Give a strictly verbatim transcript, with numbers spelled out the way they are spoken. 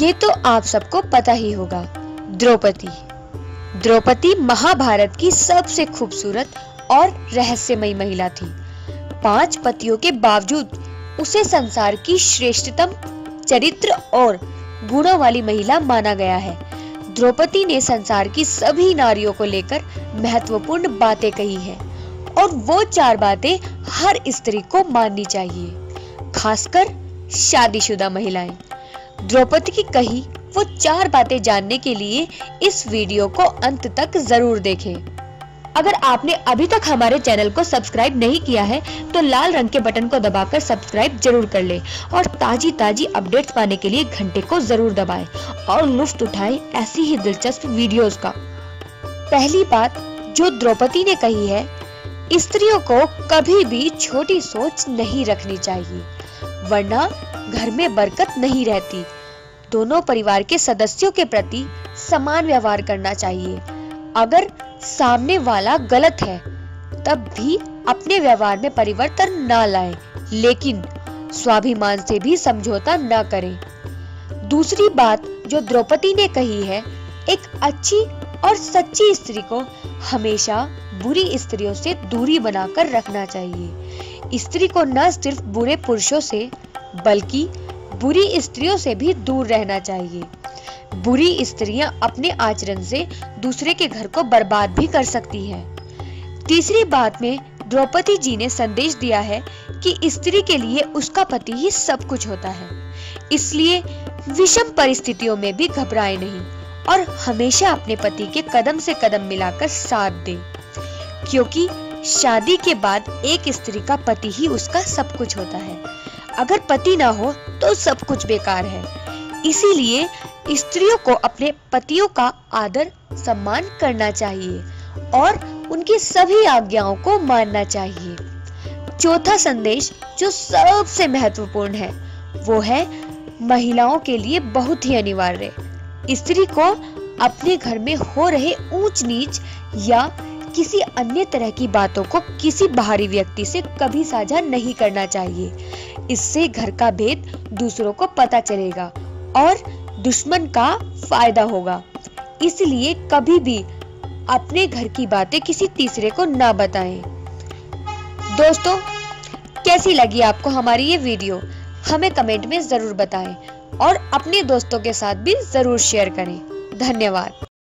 ये तो आप सबको पता ही होगा, द्रौपदी। द्रौपदी महाभारत की सबसे खूबसूरत और रहस्यमयी महिला थी। पांच पतियों के बावजूद उसे संसार की श्रेष्ठतम चरित्र और गुणों वाली महिला माना गया है। द्रौपदी ने संसार की सभी नारियों को लेकर महत्वपूर्ण बातें कही हैं और वो चार बातें हर स्त्री को माननी चाहिए, खासकर शादीशुदा महिलाएं। द्रौपदी की कही वो चार बातें जानने के लिए इस वीडियो को अंत तक जरूर देखें। अगर आपने अभी तक हमारे चैनल को सब्सक्राइब नहीं किया है तो लाल रंग के बटन को दबाकर सब्सक्राइब जरूर कर ले और ताजी ताजी अपडेट्स पाने के लिए घंटे को जरूर दबाएं और लुत्फ उठाएं ऐसी ही दिलचस्प वीडियोस का। पहली बात जो द्रौपदी ने कही है, स्त्रियों को कभी भी छोटी सोच नहीं रखनी चाहिए, वरना घर में बरकत नहीं रहती। दोनों परिवार के सदस्यों के प्रति समान व्यवहार करना चाहिए। अगर सामने वाला गलत है तब भी अपने व्यवहार में परिवर्तन ना लाएं, लेकिन स्वाभिमान से भी समझौता ना करें। दूसरी बात जो द्रौपदी ने कही है, एक अच्छी और सच्ची स्त्री को हमेशा बुरी स्त्रियों से दूरी बनाकर रखना चाहिए। स्त्री को न सिर्फ बुरे पुरुषों से बल्कि बुरी स्त्रियों से भी दूर रहना चाहिए। बुरी स्त्रियां अपने आचरण से दूसरे के घर को बर्बाद भी कर सकती हैं। तीसरी बात में द्रौपदी जी ने संदेश दिया है कि स्त्री के लिए उसका पति ही सब कुछ होता है, इसलिए विषम परिस्थितियों में भी घबराए नहीं और हमेशा अपने पति के कदम से कदम मिलाकर साथ दे, क्योंकि शादी के बाद एक स्त्री का पति ही उसका सब कुछ होता है। अगर पति ना हो तो सब कुछ बेकार है। इसीलिए स्त्रियों को अपने पतियों का आदर सम्मान करना चाहिए और उनकी सभी आज्ञाओं को मानना चाहिए। चौथा संदेश जो सबसे महत्वपूर्ण है वो है महिलाओं के लिए बहुत ही अनिवार्य। स्त्री को अपने घर में हो रहे ऊंच नीच या किसी अन्य तरह की बातों को किसी बाहरी व्यक्ति से कभी साझा नहीं करना चाहिए। इससे घर का भेद दूसरों को पता चलेगा और दुश्मन का फायदा होगा। इसलिए कभी भी अपने घर की बातें किसी तीसरे को ना बताएं। दोस्तों, कैसी लगी आपको हमारी ये वीडियो? हमें कमेंट में जरूर बताएं और अपने दोस्तों के साथ भी जरूर शेयर करें। धन्यवाद।